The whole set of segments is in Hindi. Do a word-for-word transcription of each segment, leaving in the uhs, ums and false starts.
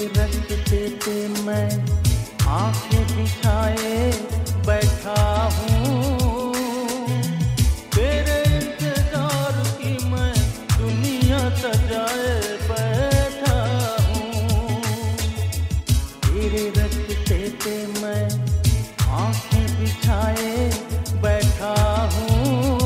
रस्ते पे मैं आंखें बिछाए बैठा हूँ, तेरे इंतजार की मैं दुनिया सजाए बैठा हूँ। तेरे रस्ते पे मैं आंखें बिछाए बैठा हूँ,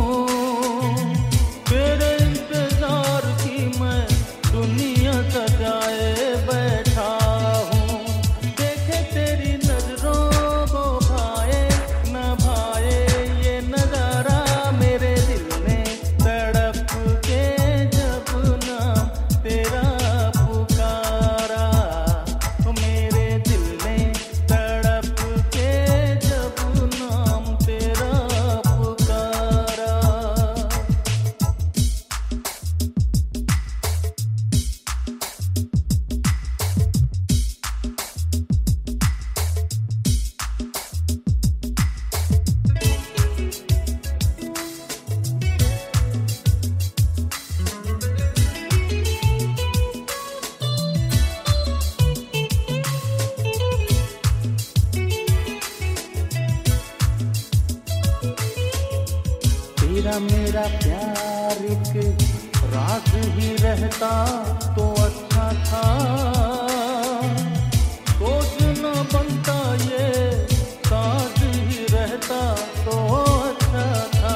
तेरे इंतजार की मैं दुनिया सजाए बैठा हूँ। देखे तेरी नजरों को भाए न भाए ये नजारा, मेरे दिल ने तड़प के जब नाम तेरा पुकारा, मेरे दिल ने तड़प के जब नाम तेरा पुकारा। तेरा मेरा प्यार एक राज ही रहता तो अच्छा था, सोच न बनता ये साज ही रहता तो अच्छा था।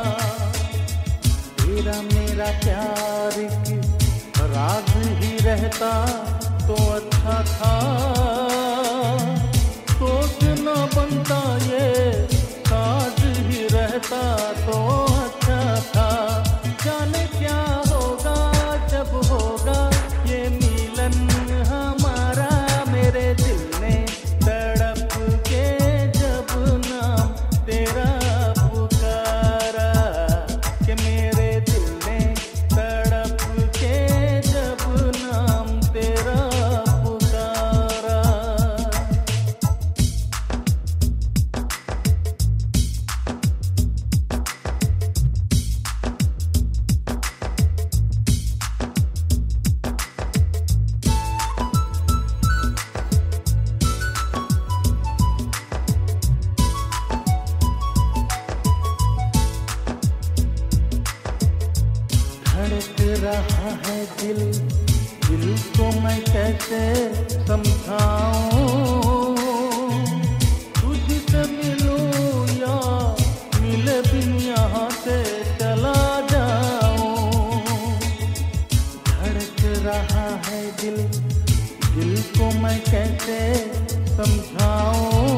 तेरा मेरा प्यार एक राज ही रहता तो अच्छा था, सोच न बनता ये साज ही रहता तो अच्छा था। जाने क्या होगा जब होगा ये मिलन हमारा, मेरे दिल ने तड़प के जब नाम तेरा पुकारा, कि मेरे दिल ने तड़प के जब नाम तेरा पुकारा। धड़क रहा है दिल, दिल को मैं कैसे समझाऊं, तुझसे मिलूं या मिले बिन यहाँ से चला जाऊं। धड़क रहा है दिल, दिल को मैं कैसे समझाऊं,